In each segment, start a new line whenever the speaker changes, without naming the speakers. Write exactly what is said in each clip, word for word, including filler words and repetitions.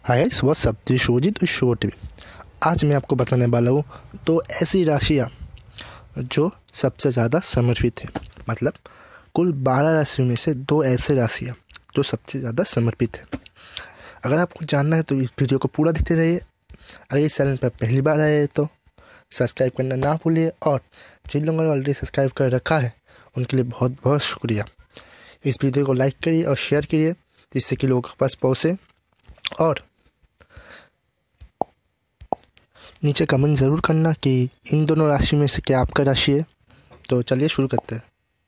Hi guys, what's up, this Shubhjit is Shubh TV. आज मैं आपको बताने वाला हूँ तो ऐसी राशियाँ जो सबसे ज़्यादा समर्पित है। मतलब कुल बारह राशियों में से दो ऐसे राशियाँ जो सबसे ज़्यादा समर्पित है। अगर आपको जानना है तो इस वीडियो को पूरा देखते रहिए। अगर इस चैनल पर पहली बार आए तो सब्सक्राइब करना ना भूलिए, और जिन लोगों ने ऑलरेडी सब्सक्राइब कर रखा है उनके लिए बहुत बहुत शुक्रिया। इस वीडियो को लाइक करिए और शेयर करिए जिससे कि लोगों के पास पहुँचे, और नीचे कमेंट ज़रूर करना कि इन दोनों राशि में से क्या आपका राशि है। तो चलिए शुरू करते हैं।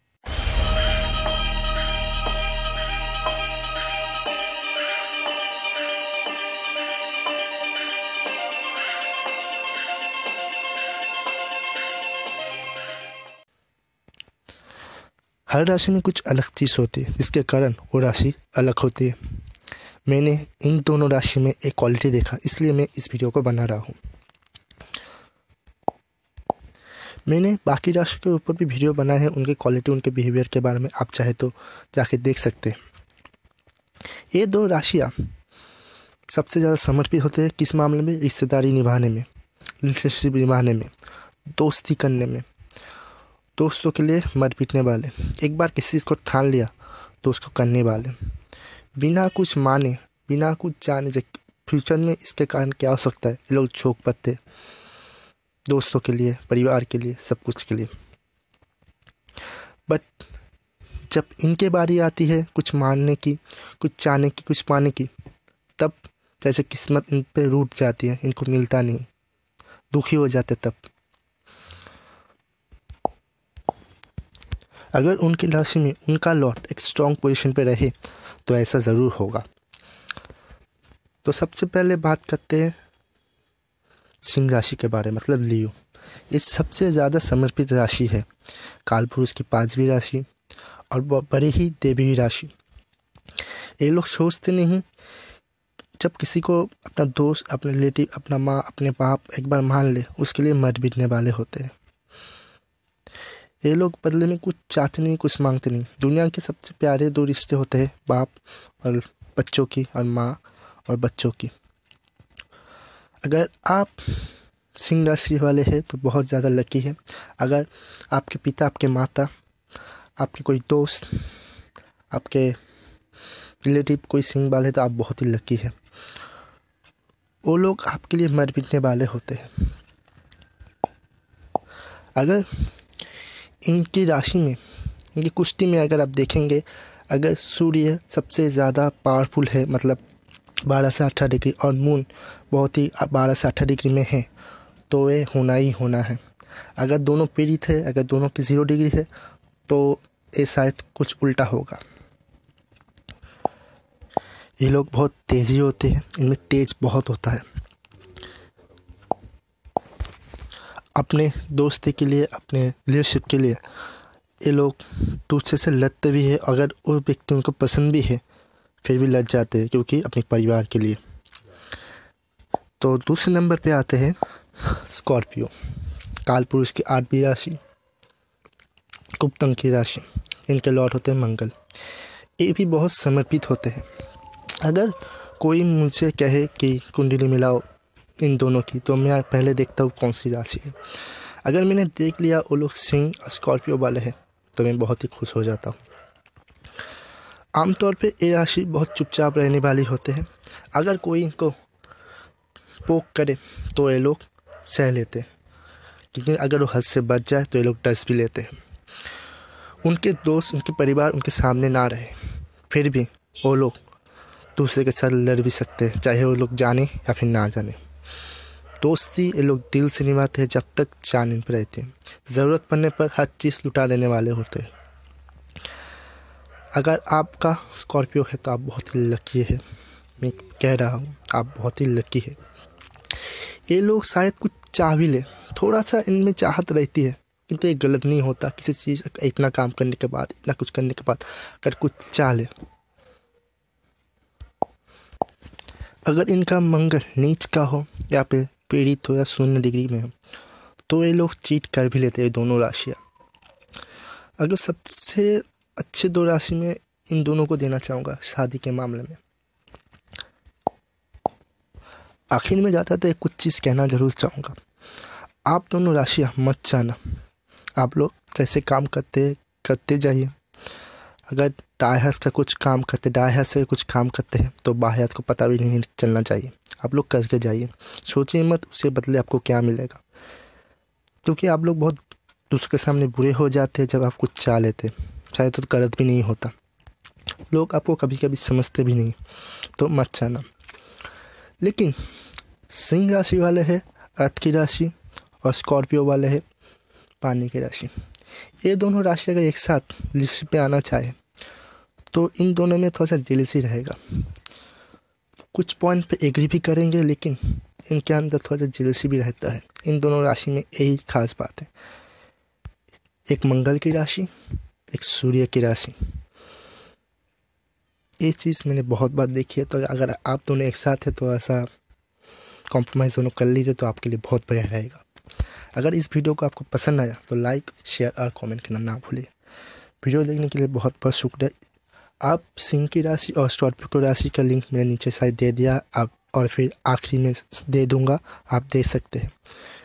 हर राशि में कुछ अलग चीज़ होती है जिसके कारण वो राशि अलग होती है। मैंने इन दोनों राशि में एक क्वालिटी देखा, इसलिए मैं इस वीडियो को बना रहा हूँ। मैंने बाकी राशि के ऊपर भी वीडियो बनाए हैं, उनके क्वालिटी, उनके बिहेवियर के बारे में आप चाहे तो जाके देख सकते हैं। ये दो राशियाँ सबसे ज़्यादा समर्पित होते हैं किस मामले में? रिश्तेदारी निभाने में, रिलेशनशिप निभाने में, दोस्ती करने में। दोस्तों के लिए मर पिटने वाले, एक बार किसी चीज़ को ठान लिया तो उसको करने वाले, बिना कुछ माने, बिना कुछ जाने जो फ्यूचर में इसके कारण क्या हो सकता है, ये लोग झोंक पत्ते दोस्तों के लिए, परिवार के लिए, सब कुछ के लिए। बट जब इनके बारी आती है कुछ मानने की, कुछ चाहने की, कुछ पाने की, तब जैसे किस्मत इन पे रूठ जाती है, इनको मिलता नहीं, दुखी हो जाते। तब अगर उनकी राशि में उनका लॉर्ड एक स्ट्रॉन्ग पोजीशन पे रहे तो ऐसा ज़रूर होगा। तो सबसे पहले बात करते हैं सिंह राशि के बारे में, मतलब लियो। ये सबसे ज़्यादा समर्पित राशि है, कालपुरुष की पांचवी राशि और बड़ी ही देवी राशि। ये लोग सोचते नहीं, जब किसी को अपना दोस्त, अपने रिलेटिव, अपना माँ, अपने बाप एक बार मान ले, उसके लिए मर मिटने वाले होते हैं। ये लोग बदले में कुछ चाहते नहीं, कुछ मांगते नहीं। दुनिया के सबसे प्यारे दो रिश्ते होते हैं, बाप और बच्चों की, और माँ और बच्चों की। अगर आप सिंह राशि वाले हैं तो बहुत ज़्यादा लकी है। अगर आपके पिता, आपके माता, आपके कोई दोस्त, आपके रिलेटिव कोई सिंह वाले, तो आप बहुत ही लकी है। वो लोग आपके लिए मर मिटने वाले होते हैं। अगर इनकी राशि में, इनकी कुश्ती में अगर आप देखेंगे, अगर सूर्य सबसे ज़्यादा पावरफुल है, मतलब बारह से अठारह डिग्री, और मून बहुत ही बारह से अठारह डिग्री में है, तो ये होना ही होना है। अगर दोनों पीड़ित है, अगर दोनों की ज़ीरो डिग्री है, तो ये शायद कुछ उल्टा होगा। ये लोग बहुत तेज़ी होते हैं, इनमें तेज बहुत होता है। अपने दोस्ती के लिए, अपने रिलेशनशिप के लिए ये लोग दूसरे से लड़ते भी है। अगर वो व्यक्ति उनको पसंद भी है फिर भी लड़ जाते हैं, क्योंकि अपने परिवार के लिए। तो दूसरे नंबर पे आते हैं स्कॉर्पियो, कालपुरुष की आठवीं राशि, गुप्तंग की राशि। इनके लॉर्ड होते हैं मंगल। ये भी बहुत समर्पित होते हैं। अगर कोई मुझसे कहे कि कुंडली मिलाओ इन दोनों की, तो मैं पहले देखता हूँ कौन सी राशि है। अगर मैंने देख लिया वो लोग सिंह और स्कॉर्पियो वाले हैं तो मैं बहुत ही खुश हो जाता हूँ। आमतौर पे ये राशि बहुत चुपचाप रहने वाली होते हैं। अगर कोई इनको पोक करे तो ये लोग सह लेते हैं, लेकिन अगर वो हद से बच जाए तो ये लोग डस भी लेते हैं। उनके दोस्त, उनके परिवार उनके सामने ना रहे फिर भी वो लोग दूसरे के साथ लड़ भी सकते हैं, चाहे वो लोग जाने या फिर ना जाने। दोस्ती ये लोग दिल से निभाते हैं जब तक जान इन पर रहते हैं। ज़रूरत पड़ने पर हर चीज़ लुटा देने वाले होते हैं। अगर आपका स्कॉर्पियो है तो आप बहुत ही लकी है। मैं कह रहा हूँ, आप बहुत ही लकी है। ये लोग शायद कुछ चाह भी ले, थोड़ा सा इनमें चाहत रहती है, किंतु ये गलत नहीं होता। किसी चीज़ इतना काम करने के बाद, इतना कुछ करने के बाद अगर कुछ चाह ले, अगर इनका मंगल नीच का हो या फिर पीड़ित हो या शून्य डिग्री में हो, तो ये लोग चीट कर भी लेते हैं दोनों राशियाँ। अगर सबसे अच्छे दो राशि में इन दोनों को देना चाहूँगा शादी के मामले में, आखिर में जाता तो एक कुछ चीज़ कहना ज़रूर चाहूँगा। आप दोनों राशियाँ मत जाना। आप लोग जैसे काम करते करते जाइए। अगर दाएं हाथ का कुछ काम करते दाएं हाथ से कुछ काम करते हैं तो बाएं हाथ को पता भी नहीं चलना चाहिए। आप लोग करके जाइए, सोचिए मत उसके बदले आपको क्या मिलेगा, क्योंकि आप लोग बहुत दूसरों के सामने बुरे हो जाते हैं जब आप कुछ चाह लेते, चाहे तो गलत भी नहीं होता। लोग आपको कभी कभी समझते भी नहीं, तो मत जाना। लेकिन सिंह राशि वाले हैं अर्थ की राशि और स्कॉर्पियो वाले हैं पानी की राशि। ये दोनों राशि अगर एक साथ लिस्ट पे आना चाहे तो इन दोनों में थोड़ा सा जेलसी रहेगा। कुछ पॉइंट पे एग्री भी करेंगे, लेकिन इनके अंदर थोड़ा सा जेलसी भी रहता है। इन दोनों राशि में यही खास बात है, एक मंगल की राशि, एक सूर्य की राशि। ये चीज़ मैंने बहुत बार देखी है। तो अगर आप दोनों एक साथ हैं तो ऐसा कॉम्प्रोमाइज़ दोनों कर लीजिए तो आपके लिए बहुत बढ़िया रहेगा। अगर इस वीडियो को आपको पसंद आया तो लाइक, शेयर और कमेंट करना ना भूलिए। वीडियो देखने के लिए बहुत बहुत शुक्रिया। आप सिंह की राशि और स्कॉर्पियो की राशि का लिंक मेरे नीचे साइड दे दिया आप, और फिर आखिरी में दे दूंगा, आप देख सकते हैं।